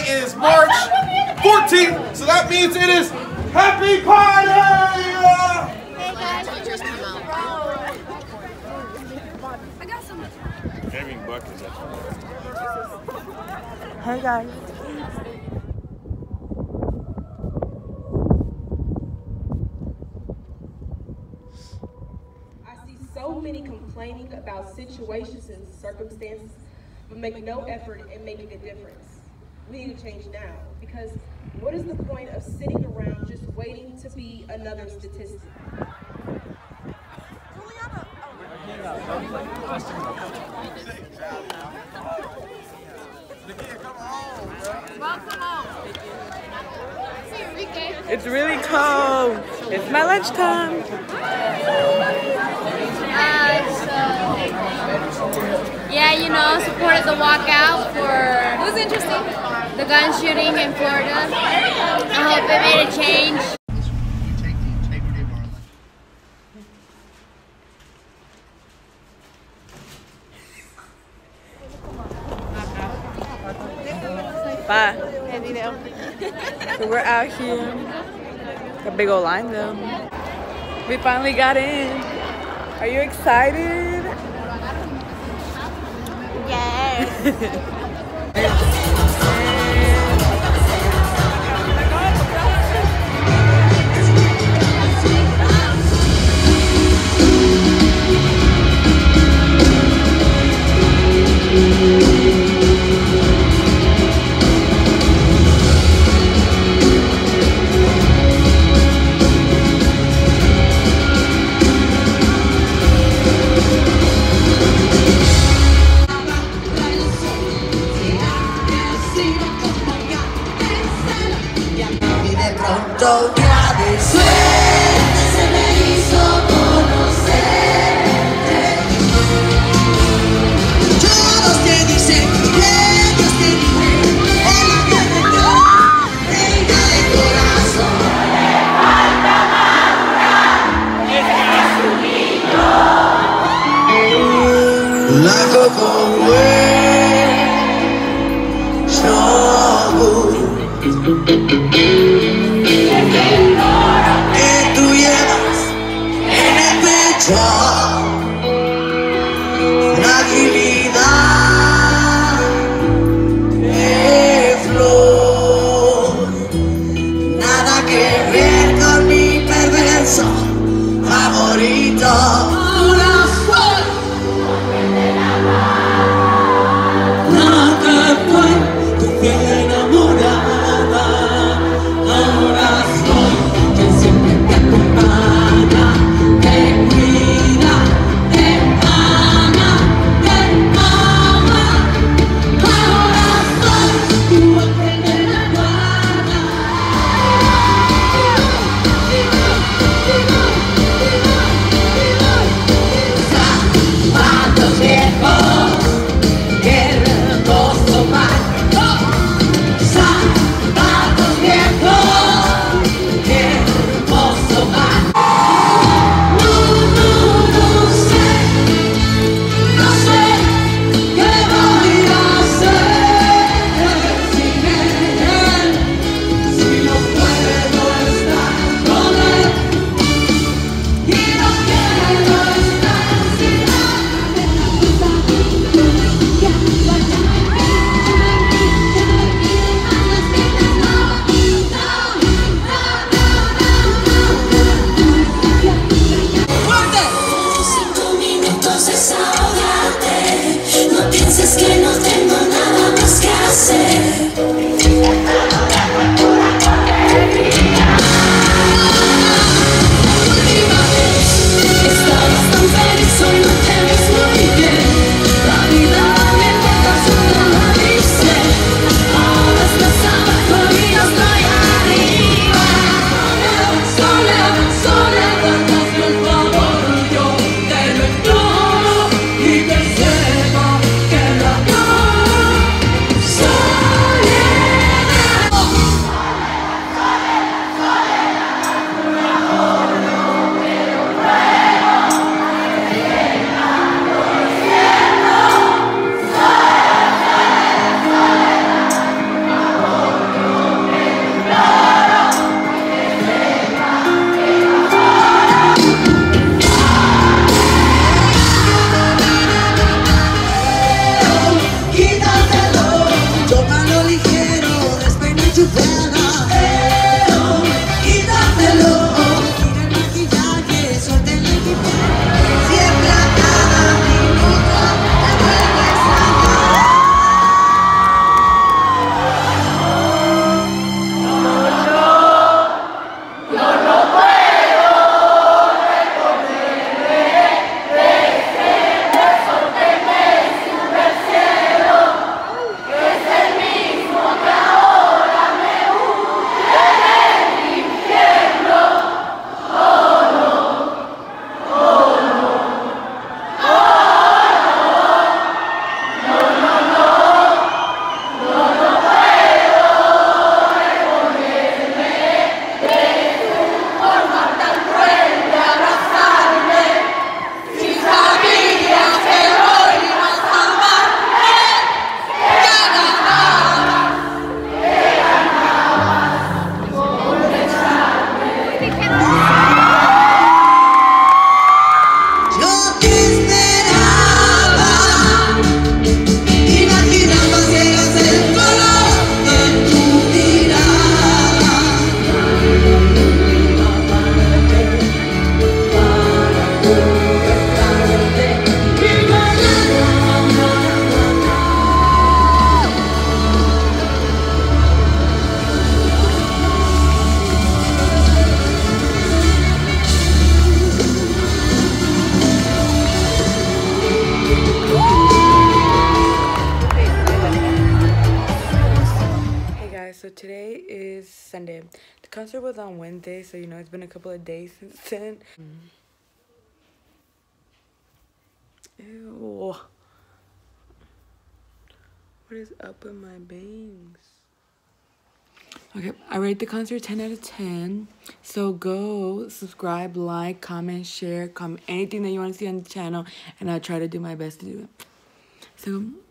is March 14th, so that means it is Happy Party! Hey guys, pictures come out. I got some. Hey guys. So many complaining about situations and circumstances, but make no effort in making a difference. We need to change now, because what is the point of sitting around just waiting to be another statistic? Welcome home. It's really cold. It's my lunchtime. Yeah, you know, supported the walkout for it was interesting. The gun shooting in Florida. I hope it made a change. Bye. So we're out here. Got a big old line though. We finally got in. Are you excited? Yes. so today is Sunday. The concert was on Wednesday, so you know it's been a couple of days since then. Ew. What is up with my bangs? Okay, I rate the concert 10 out of 10. So go subscribe, like, comment, share, comment anything that you want to see on the channel, and I'll try to do my best to do it. So